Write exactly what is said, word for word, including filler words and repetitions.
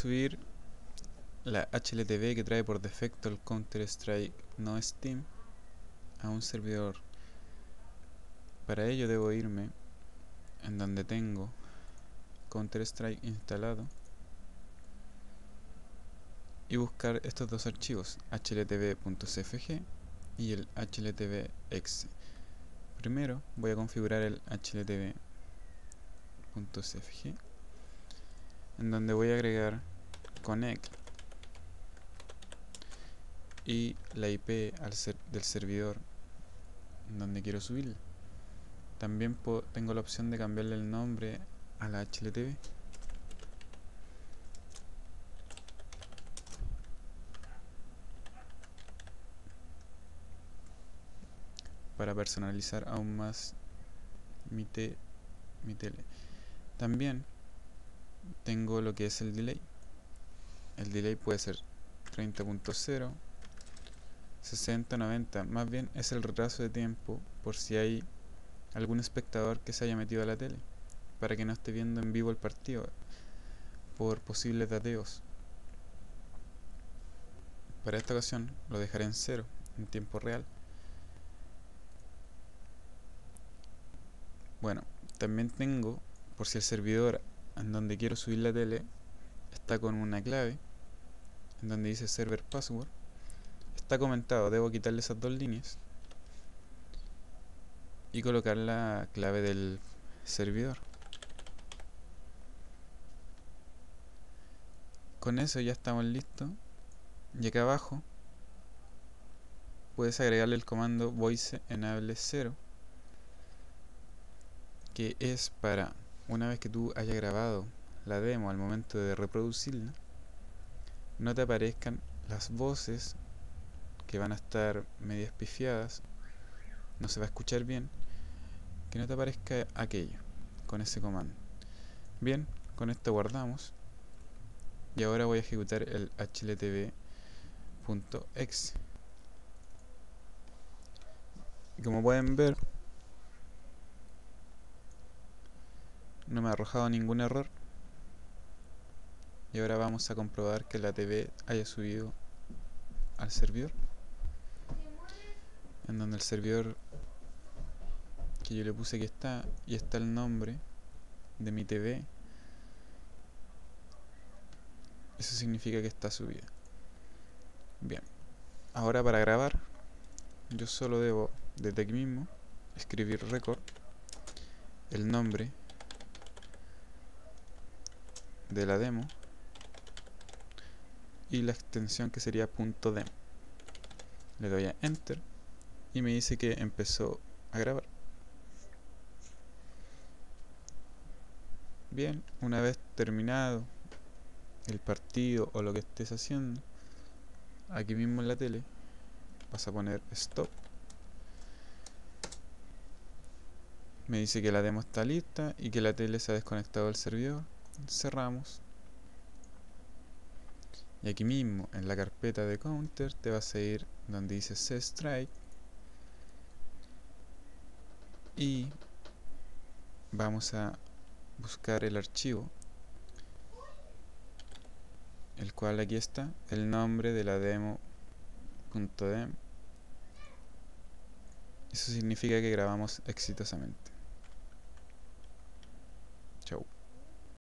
subir la H L T V que trae por defecto el Counter-Strike no Steam a un servidor. Para ello debo irme en donde tengo Counter-Strike instalado y buscar estos dos archivos, H L T V punto C F G y el H L T V exe. Primero voy a configurar el H L T V punto C F G, en donde voy a agregar connect y la I P al ser del servidor en donde quiero subir. También tengo la opción de cambiarle el nombre a la H L T V. Para personalizar aún más mi, te, mi tele. También tengo lo que es el delay. El delay puede ser treinta punto cero, sesenta, noventa. Más bien es el retraso de tiempo por si hay algún espectador que se haya metido a la tele, para que no esté viendo en vivo el partido por posibles dateos. Para esta ocasión lo dejaré en cero, en tiempo real. Bueno, también tengo, por si el servidor en donde quiero subir la tele está con una clave, en donde dice server password, está comentado, debo quitarle esas dos líneas y colocar la clave del servidor. Con eso ya estamos listos, y acá abajo puedes agregarle el comando voice enable cero, que es para, una vez que tú hayas grabado la demo, al momento de reproducirla, no te aparezcan las voces que van a estar medias pifiadas, no se va a escuchar bien, que no te aparezca aquello con ese comando. Bien, con esto guardamos y ahora voy a ejecutar el H L T V punto exe. Y como pueden ver, no me ha arrojado ningún error. Y ahora vamos a comprobar que la T V haya subido al servidor, en donde el servidor que yo le puse que está, y está el nombre de mi T V. Eso significa que está subida. Bien, ahora para grabar yo solo debo, desde aquí mismo, escribir record, el nombre de la demo y la extensión que sería .dem. Le doy a enter y me dice que empezó a grabar. Bien, una vez terminado el partido o lo que estés haciendo, aquí mismo en la tele vas a poner stop. Me dice que la demo está lista y que la tele se ha desconectado del servidor. Cerramos. Y aquí mismo en la carpeta de counter te vas a ir donde dice C-Strike y vamos a buscar el archivo, el cual aquí está, el nombre de la demo.dem. Eso significa que grabamos exitosamente.